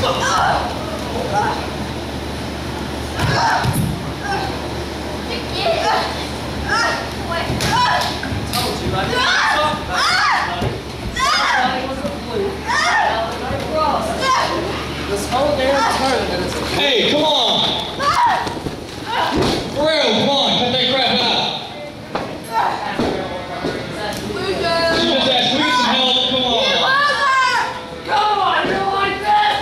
This whole damn tournament is a Hey, come on! For real, come on, cut that crap out. You just asked, we need some help, come on. Come on, you're like this!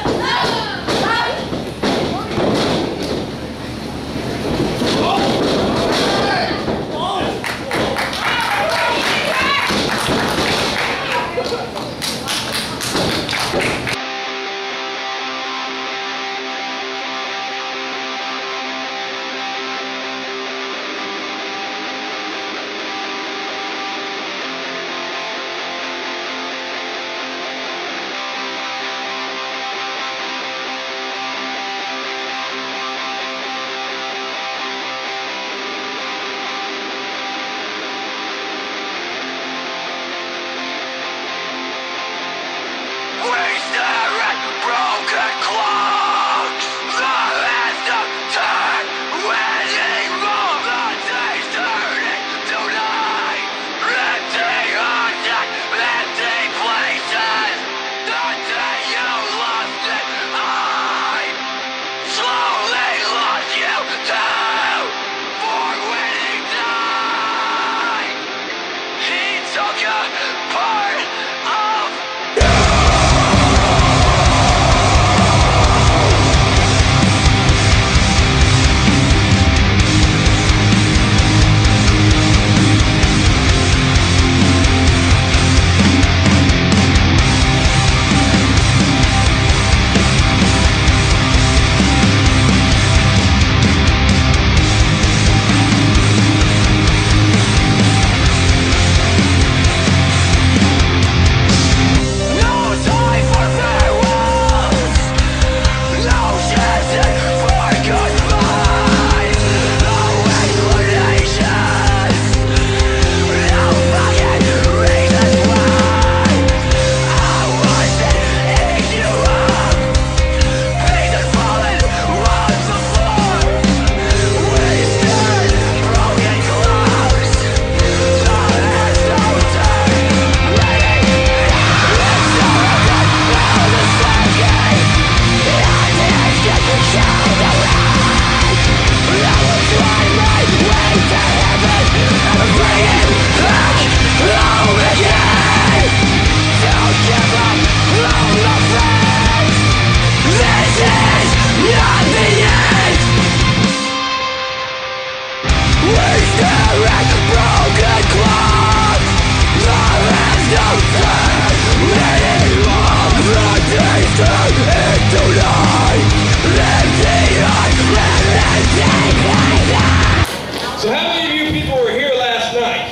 So how many of you people were here last night?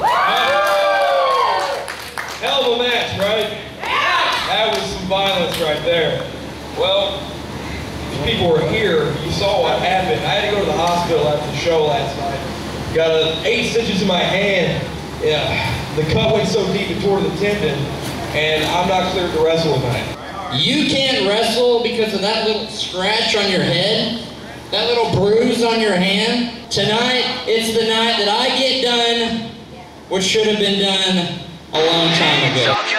Hell of a match, right? That was some violence right there. Well, if you people were here, you saw what happened. I had to go to the hospital after the show last night. Got 8 stitches in my hand. Yeah, the cut went so deep it tore the tendon, and I'm not cleared to wrestle tonight. You can't wrestle because of that little scratch on your head? That little bruise on your hand? Tonight, it's the night that I get done what should have been done a long time ago.